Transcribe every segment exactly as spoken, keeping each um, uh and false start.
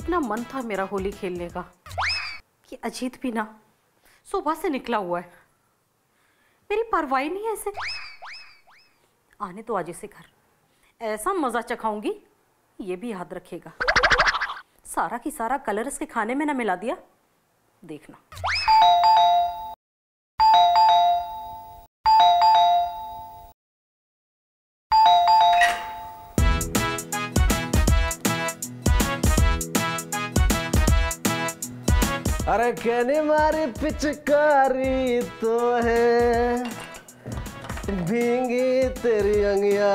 इतना मन था मेरा होली खेलने का कि अजीत भी ना सुबह से निकला हुआ है, मेरी परवाह नहीं है ऐसे। आने तो आज इसे घर, ऐसा मजा चखाऊंगी ये भी याद रखेगा। सारा की सारा कलर इसके खाने में ना मिला दिया, देखना। अरे कहने मारी पिचकारी तो है भींगी तेरी अंगिया,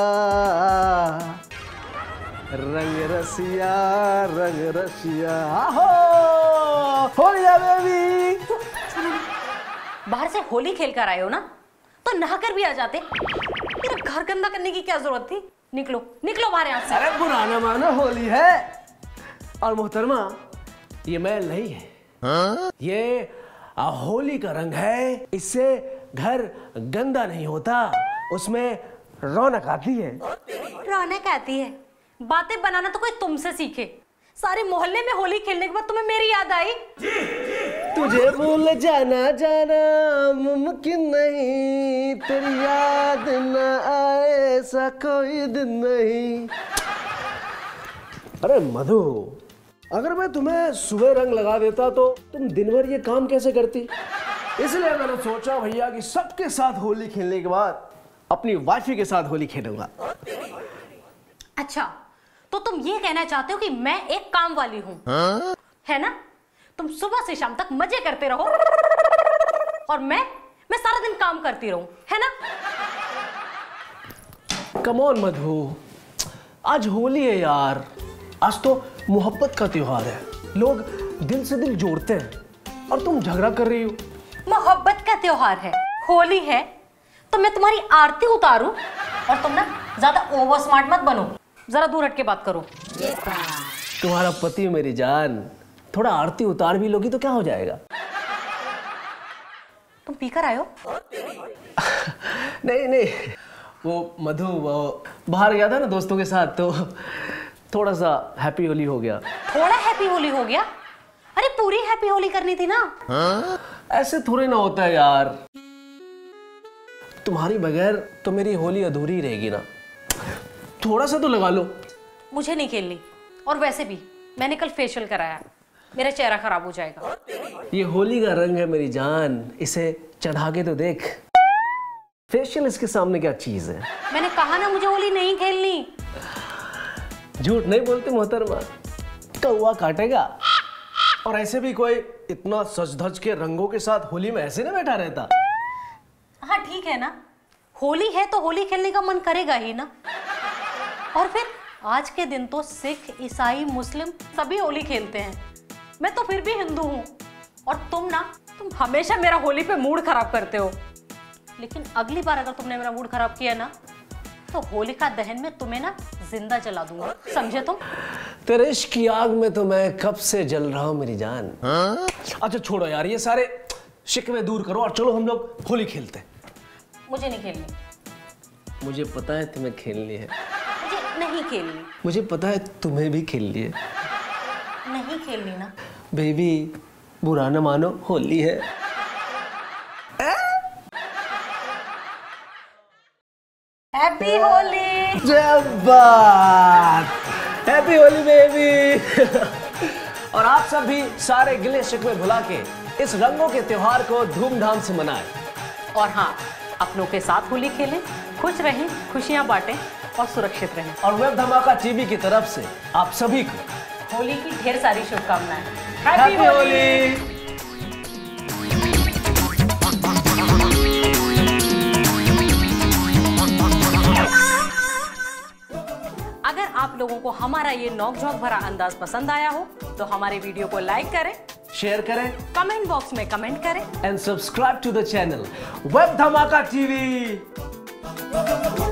रंग रसिया रंग रसिया हो होलिया बेबी। बाहर से होली खेल कर आए हो ना, तो नहाकर भी आ जाते। तेरा घर गंदा करने की क्या जरूरत थी? निकलो निकलो बाहर यहाँ से। अरे बुरा ना मानो, होली है। और मोहतरमा, ये मैल नहीं है, हाँ? ये होली का रंग है। इससे घर गंदा नहीं होता, उसमें रौनक आती है। रौनक आती है? बातें बनाना तो कोई तुमसे सीखे। सारे मोहल्ले में होली खेलने के बाद तुम्हें मेरी याद आई। तुझे भूल जाना जाना मुमकिन नहीं, तेरी याद न आए ऐसा कोई दिन नहीं। अरे मधु, अगर मैं तुम्हें सुबह रंग लगा देता तो तुम दिन भर ये काम कैसे करती? इसलिए मैंने सोचा भैया कि सबके साथ होली खेलने के बाद अपनी वाइफी के साथ होली खेलूंगा। अच्छा, तो तुम ये कहना चाहते हो कि मैं एक काम वाली हूँ, हाँ? है ना? तुम सुबह से शाम तक मजे करते रहो और मैं मैं सारा दिन काम करती रहूं, है ना? कम ऑन मधु, आज होली है यार। आज तो मोहब्बत का त्योहार है, लोग दिल से दिल जोड़ते हैं और तुम झगड़ा कर रही हो। मोहब्बत का त्योहार है, होली है, तो मैं तुम्हारी आरती उतारूं? और तुम ना ज्यादा ओवर स्मार्ट मत बनो, जरा दूर हट के बात करो। तुम्हारा पति मेरी जान, थोड़ा आरती उतार भी लोगी तो क्या हो जाएगा? तुम पीकर आयो? नहीं नहीं, वो मधु वो बाहर गया था ना दोस्तों के साथ, तो थोड़ा सा हैप्पी होली हो गया। थोड़ा हैप्पी होली हो गया? अरे पूरी हैप्पी होली करनी थी ना। हाँ? ऐसे थोड़े ना होता है यार, तुम्हारी बगैर तो मेरी होली अधूरी रहेगी ना। थोड़ा सा तो लगा लो। मुझे नहीं खेलनी, और वैसे भी मैंने कल फेशियल कराया, मेरा चेहरा खराब हो जाएगा। ये होली का रंग है मेरी जान, इसे चढ़ा के तो देख। फेशियल इसके सामने क्या चीज है? मैंने कहा ना मुझे होली नहीं खेलनी। झूठ नहीं बोलते मोहतरमा, कौवा काटेगा। और ऐसे भी कोई इतना सज धज के रंगों के साथ होली में ऐसे ना बैठा रहता। हाँ ठीक है ना, होली है तो होली खेलने का मन करेगा ही ना। और फिर आज के दिन तो सिख, ईसाई, मुस्लिम सभी होली खेलते हैं। मैं तो फिर भी हिंदू हूँ, और तुम ना तुम हमेशा मेरा होली पे मूड खराब करते हो। लेकिन अगली बार अगर तुमने मेरा मूड खराब किया ना, तो होलिका दहन में तुम्हें ना जिंदा जला दूंगा, समझे तुम? तेरे इश्क की आग में तो मैं कब से जल रहा हूँ मेरी जान। हाँ? अच्छा छोड़ो यार, ये सारे शिकवे दूर करो और चलो हम लोग होली खेलते हैं। मुझे नहीं खेलनी। मुझे पता है तुम्हें खेलनी है। मुझे नहीं खेलनी। मुझे पता है तुम्हें भी खेलनी है। नहीं खेलनी ना। बेबी बुरा न मानो, होली है। हैप्पी होली। जब बात, हैप्पी होली बेबी। और आप सब भी सारे गिले शिकवे भुला के इस रंगों के त्योहार को धूमधाम से मनाएं। और हाँ, अपनों के साथ होली खेलें, खुश रहें, खुशियां बांटें और सुरक्षित रहें। और वेब धमाका टीवी की तरफ से आप सभी को होली की ढेर सारी शुभकामनाएं। हैप्पी होली। अगर आप लोगों को हमारा ये नोक-झोंक भरा अंदाज पसंद आया हो तो हमारे वीडियो को लाइक करें, शेयर करें, कमेंट बॉक्स में कमेंट करें and subscribe to the channel Web Dhamaka TV.